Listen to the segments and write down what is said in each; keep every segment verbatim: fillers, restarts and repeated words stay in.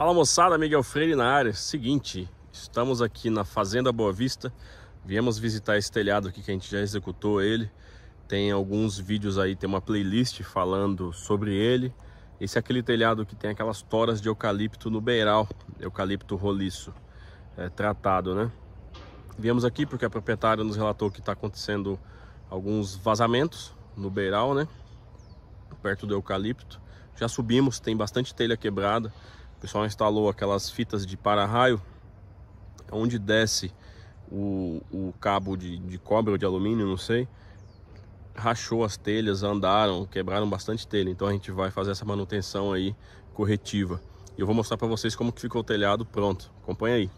Fala moçada, Miguel Freire na área. Seguinte, estamos aqui na Fazenda Boa Vista. Viemos visitar esse telhado aqui que a gente já executou ele. Tem alguns vídeos aí, tem uma playlist falando sobre ele. Esse é aquele telhado que tem aquelas toras de eucalipto no beiral, eucalipto roliço, é, tratado, né? Viemos aqui porque a proprietária nos relatou que está acontecendo alguns vazamentos no beiral, né? Perto do eucalipto. Já subimos, tem bastante telha quebrada. O pessoal instalou aquelas fitas de para-raio, onde desce o, o cabo de, de cobre ou de alumínio, não sei. Rachou as telhas, andaram, quebraram bastante telha. Então a gente vai fazer essa manutenção aí corretiva. E eu vou mostrar para vocês como que ficou o telhado pronto. Acompanha aí.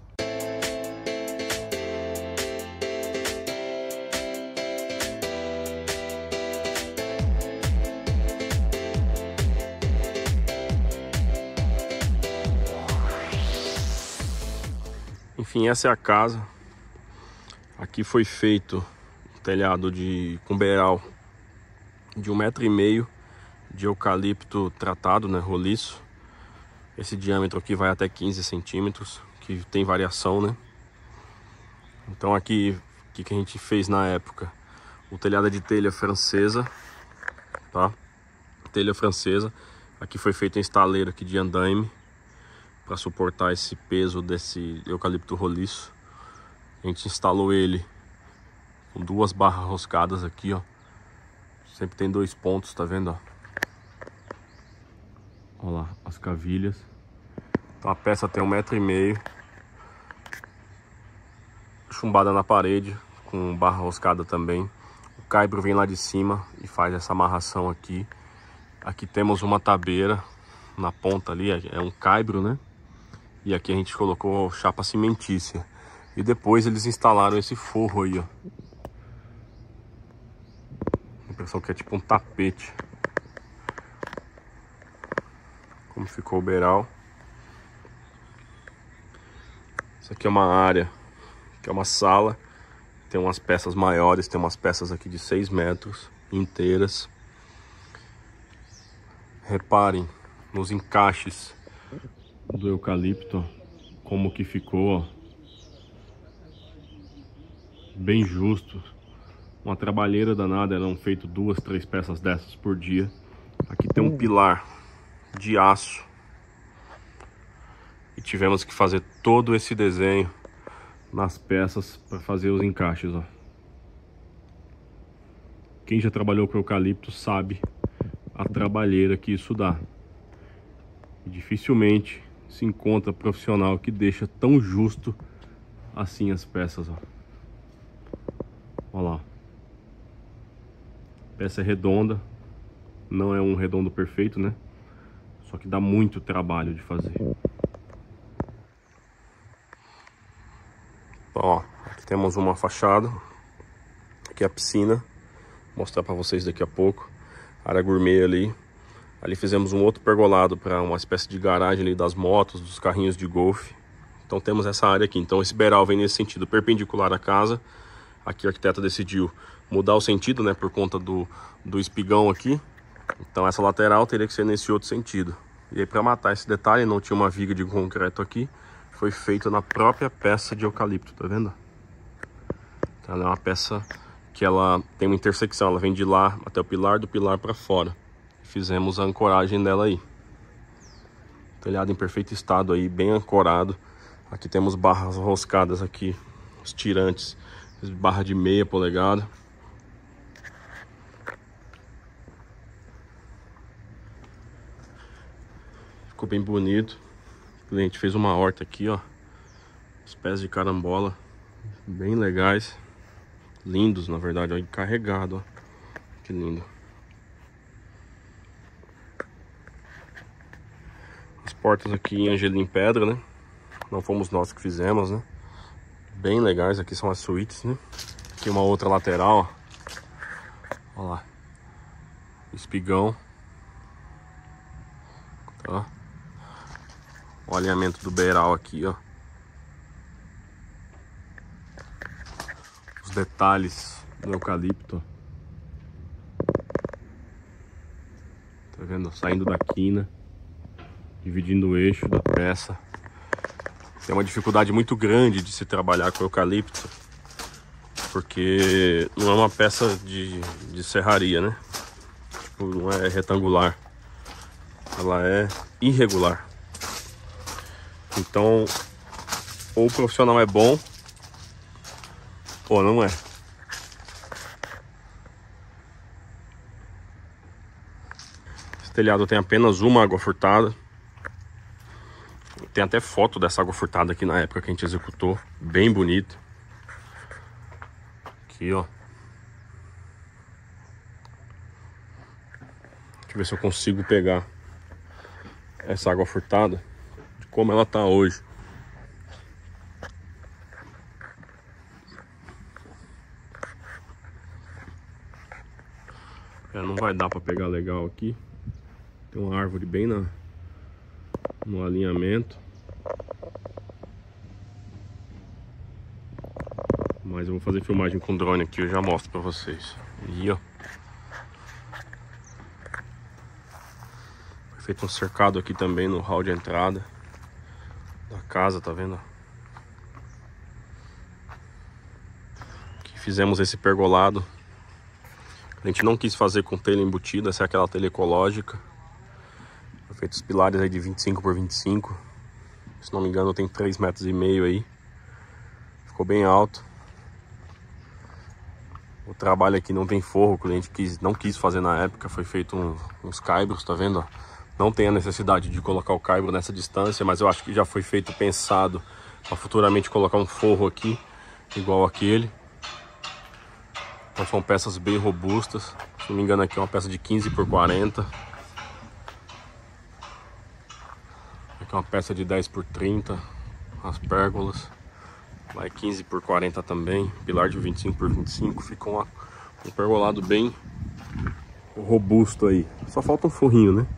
Enfim, essa é a casa. Aqui foi feito um telhado de com beiral de um metro e meio de eucalipto tratado, né, roliço. Esse diâmetro aqui vai até quinze centímetros, que tem variação, né? Então aqui, o que, que a gente fez na época? O telhado é de telha francesa, tá? Telha francesa. Aqui foi feito um estaleiro aqui de andaime para suportar esse peso desse eucalipto roliço. A gente instalou ele com duas barras roscadas aqui, ó. Sempre tem dois pontos, tá vendo, ó? Olha lá, as cavilhas. Então a peça tem um metro e meio, chumbada na parede, com barra roscada também. O caibro vem lá de cima e faz essa amarração aqui. Aqui temos uma tabeira na ponta ali, é um caibro, né? E aqui a gente colocou chapa cimentícia. E depois eles instalaram esse forro aí, ó. A impressão que é tipo um tapete. Como ficou o beiral. Isso aqui é uma área, que é uma sala. Tem umas peças maiores, tem umas peças aqui de seis metros inteiras. Reparem nos encaixes do eucalipto, ó, como que ficou, ó. Bem justo. Uma trabalheira danada, eram feito duas, três peças dessas por dia. Aqui tem um pilar de aço e tivemos que fazer todo esse desenho nas peças para fazer os encaixes, ó. Quem já trabalhou com eucalipto sabe a trabalheira que isso dá. E dificilmente se encontra profissional que deixa tão justo assim as peças, ó. Olha lá. A peça é redonda, não é um redondo perfeito, né? Só que dá muito trabalho de fazer. Então, ó, aqui temos uma fachada. Aqui é a piscina. Vou mostrar para vocês daqui a pouco. Área gourmet ali. Ali fizemos um outro pergolado para uma espécie de garagem ali das motos, dos carrinhos de golfe. Então temos essa área aqui. Então esse beiral vem nesse sentido, perpendicular à casa. Aqui o arquiteto decidiu mudar o sentido, né, por conta do, do espigão aqui. Então essa lateral teria que ser nesse outro sentido. E aí, para matar esse detalhe, não tinha uma viga de concreto aqui. Foi feito na própria peça de eucalipto, tá vendo? Então ela é uma peça que ela tem uma intersecção. Ela vem de lá até o pilar, do pilar para fora. Fizemos a ancoragem dela aí. Telhado em perfeito estado aí, bem ancorado. Aqui temos barras roscadas aqui, os tirantes, barra de meia polegada. Ficou bem bonito. O cliente fez uma horta aqui, ó. Os pés de carambola, bem legais. Lindos, na verdade, ó, encarregado, ó. Que lindo. As portas aqui em angelim pedra, né? Não fomos nós que fizemos, né? Bem legais, aqui são as suítes, né? Aqui uma outra lateral, ó. Olha lá. Espigão. Tá? O alinhamento do beiral aqui, ó. Os detalhes do eucalipto. Tá vendo? Saindo da quina. dividindo o eixo da peça. Tem uma dificuldade muito grande de se trabalhar com eucalipto, porque não é uma peça de, de serraria, né? Tipo, não é retangular, ela é irregular. Então, ou o profissional é bom, ou não é. Esse telhado tem apenas uma água furtada. Tem até foto dessa água furtada aqui na época que a gente executou. Bem bonito. Aqui, ó. Deixa eu ver se eu consigo pegar essa água furtada de como ela tá hoje. É, não vai dar para pegar legal aqui. Tem uma árvore bem na, no alinhamento. Mas eu vou fazer filmagem com drone aqui, eu já mostro para vocês. E ó, foi feito um cercado aqui também no hall de entrada da casa, tá vendo? Aqui fizemos esse pergolado. A gente não quis fazer com telha embutida, essa é aquela telha ecológica. Foi feito os pilares aí de vinte e cinco por vinte e cinco. Se não me engano tem três metros e meio aí. Ficou bem alto. O trabalho aqui não tem forro, o cliente quis, não quis fazer na época. Foi feito um, uns caibros, tá vendo? Não tem a necessidade de colocar o caibro nessa distância, mas eu acho que já foi feito pensado para futuramente colocar um forro aqui, igual aquele. Então são peças bem robustas. Se não me engano aqui é uma peça de quinze por quarenta. Aqui é uma peça de dez por trinta. As pérgolas. Lá é quinze por quarenta também. Pilar de vinte e cinco por vinte e cinco. Fica uma, um pergolado bem robusto aí. Só falta um forrinho, né?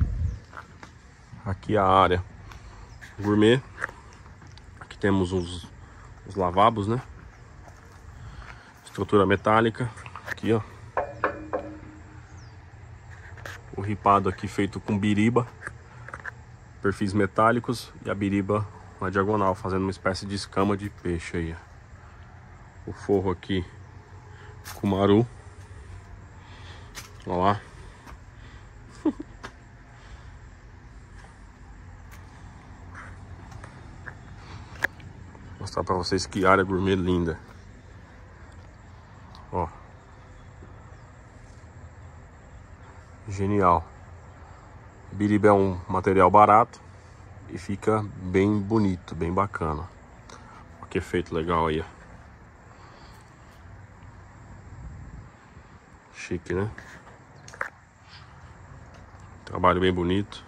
Aqui a área gourmet. Aqui temos os, os lavabos, né? Estrutura metálica. Aqui, ó. O ripado aqui feito com biriba. Perfis metálicos. E a biriba na diagonal, fazendo uma espécie de escama de peixe aí, ó. O forro aqui com maru. Olha lá. Vou mostrar pra vocês que área gourmet linda. Ó. Genial. Biriba é um material barato e fica bem bonito, bem bacana. Olha que efeito legal aí, ó. Chique, né? Trabalho bem bonito.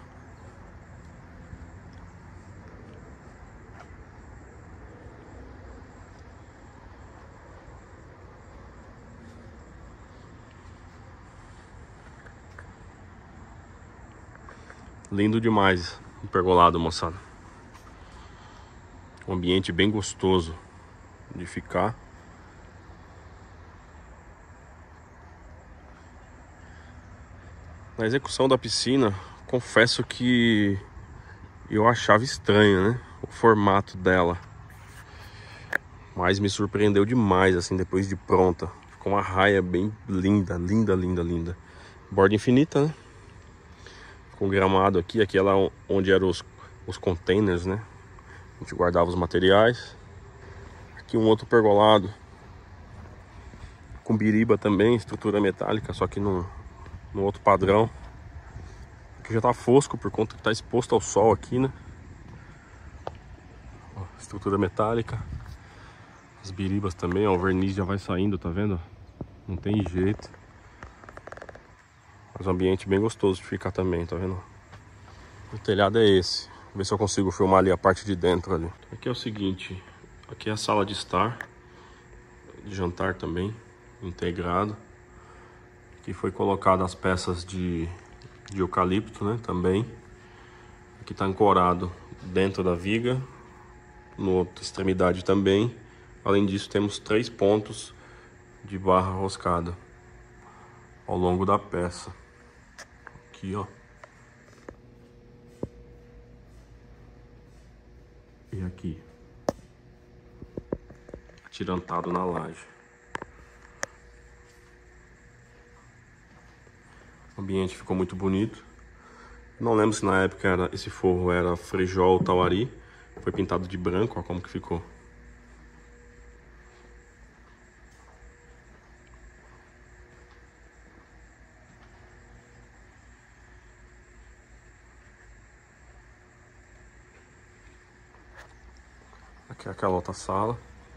Lindo demais o pergolado, moçada. Um ambiente bem gostoso de ficar. Na execução da piscina, confesso que eu achava estranho, né? O formato dela. Mas me surpreendeu demais, assim, depois de pronta. Ficou uma raia bem linda, linda, linda, linda. Borda infinita, né? Com gramado aqui, aqui é lá onde eram os, os containers, né? A gente guardava os materiais. Aqui um outro pergolado com biriba também, estrutura metálica, só que no, no outro padrão. Aqui já tá fosco por conta que tá exposto ao sol aqui, né? Ó, estrutura metálica. As biribas também, ó, o verniz já vai saindo, tá vendo? Não tem jeito. Mas um ambiente bem gostoso de ficar também, tá vendo? O telhado é esse. Vou ver se eu consigo filmar ali a parte de dentro ali. Aqui é o seguinte, aqui é a sala de estar, de jantar também, integrado. Aqui foi colocado as peças de, de eucalipto, né, também. Aqui tá ancorado dentro da viga, na outra extremidade também. Além disso, temos três pontos de barra roscada ao longo da peça. Aqui, ó. aqui, atirantado na laje. O ambiente ficou muito bonito. Não lembro se na época era, esse forro era frijol ou tauari. Foi pintado de branco, ó como que ficou. Aqui é aquela outra sala.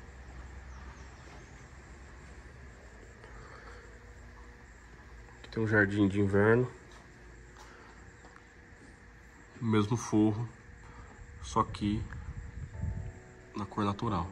Aqui tem um jardim de inverno. O mesmo forro, só que na cor natural.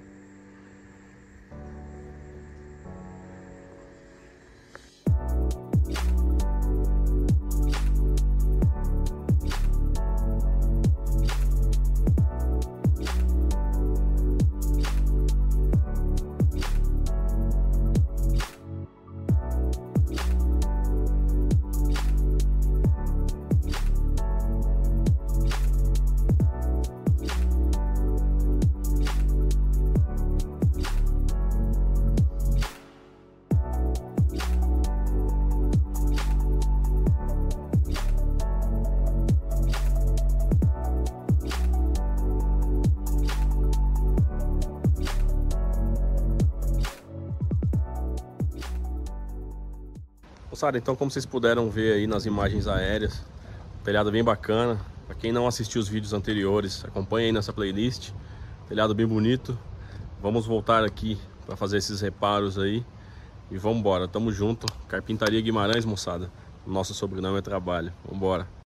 Moçada, então como vocês puderam ver aí nas imagens aéreas, telhado bem bacana. Para quem não assistiu os vídeos anteriores, acompanha aí nessa playlist. Telhado bem bonito. Vamos voltar aqui para fazer esses reparos aí. E vamos embora, tamo junto. Carpintaria Guimarães, moçada. Nosso sobrenome é trabalho. Vamos embora.